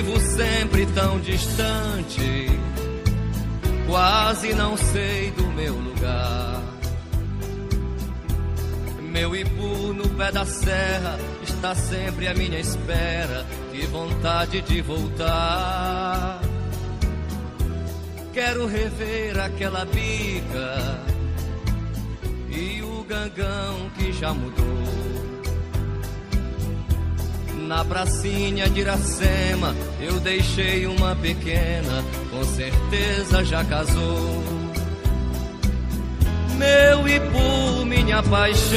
vivo sempre tão distante, quase não sei do meu lugar. Meu Ipu no pé da serra está sempre à minha espera, que vontade de voltar. Quero rever aquela bica e o gangão que já mudou. Na pracinha de Iracema eu deixei uma pequena, com certeza já casou. Meu Ipu, minha paixão,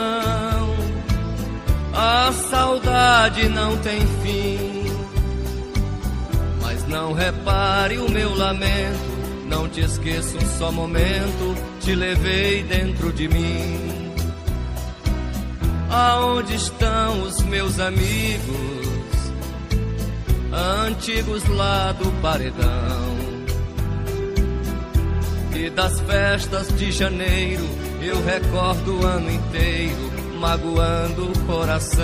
a saudade não tem fim. Mas não repare o meu lamento, não te esqueça um só momento, te levei dentro de mim. Aonde estão os meus amigos, antigos lá do paredão? E das festas de janeiro eu recordo o ano inteiro, magoando o coração.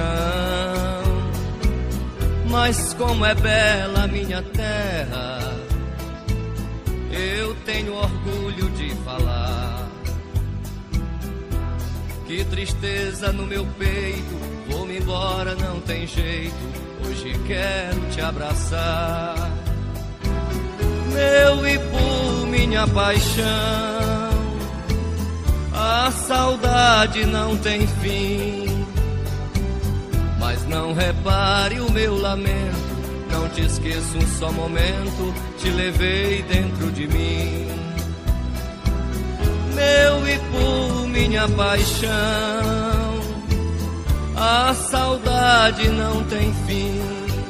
Mas como é bela a minha terra, eu tenho orgulho de falar. Que tristeza no meu peito, vou-me embora, não tem jeito, hoje quero te abraçar. Meu Ipu, minha paixão, a saudade não tem fim. Mas não repare o meu lamento, não te esqueça um só momento, te levei dentro de mim. Meu Ipu, minha paixão, a saudade não tem fim.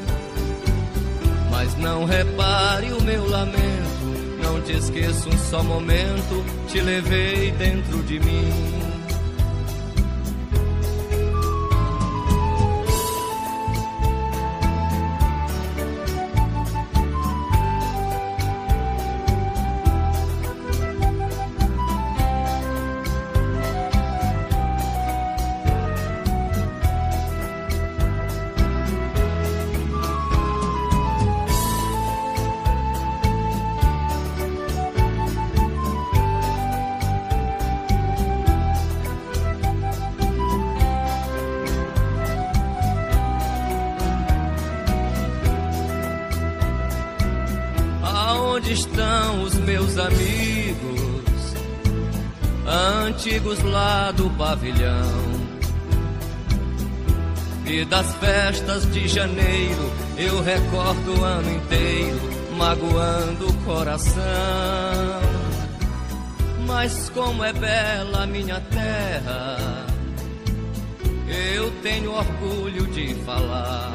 Mas não repare o meu lamento, não te esqueça um só momento, te levei dentro de mim. Onde estão os meus amigos, antigos lá do pavilhão? E das festas de janeiro eu recordo o ano inteiro, magoando o coração. Mas como é bela a minha terra, eu tenho orgulho de falar.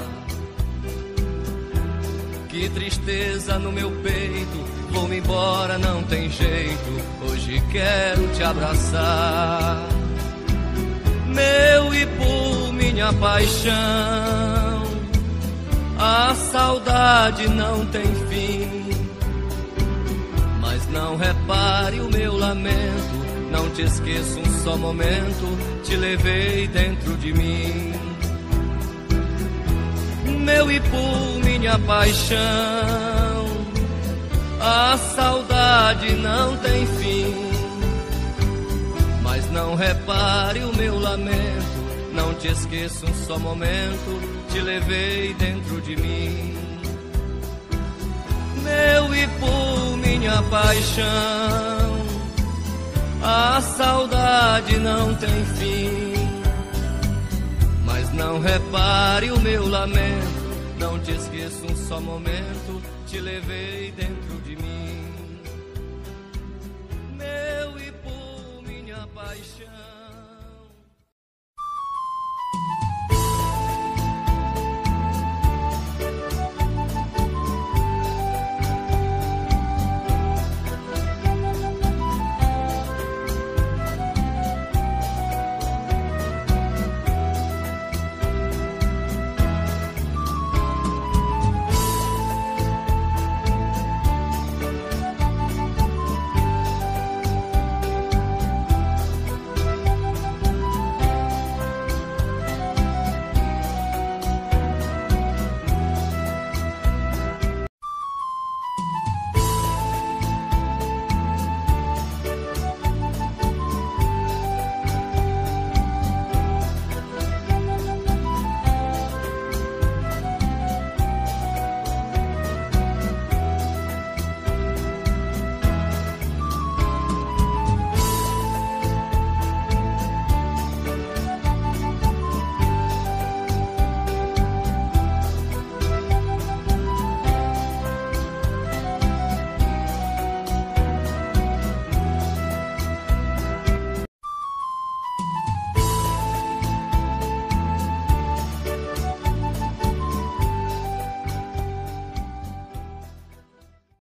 Que tristeza no meu peito, vou-me embora, não tem jeito, hoje quero te abraçar. Meu Ipu, minha paixão, a saudade não tem fim. Mas não repare o meu lamento, não te esqueça um só momento, te levei dentro de mim. Meu Ipu, minha paixão, a saudade não tem fim. Mas não repare o meu lamento, não te esqueça um só momento, te levei dentro de mim. Meu Ipu, minha paixão, a saudade não tem fim. Mas não repare o meu lamento, não te esqueça um só momento, te levei dentro de mim. Meu Ipu, minha paixão.